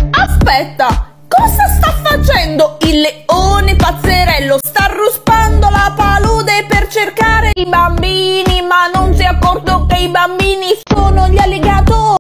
Aspetta, cosa sta facendo il leone pazzerello? Sta ruspando la palude per cercare i bambini, ma non si è accorto che i bambini sono gli alligatori.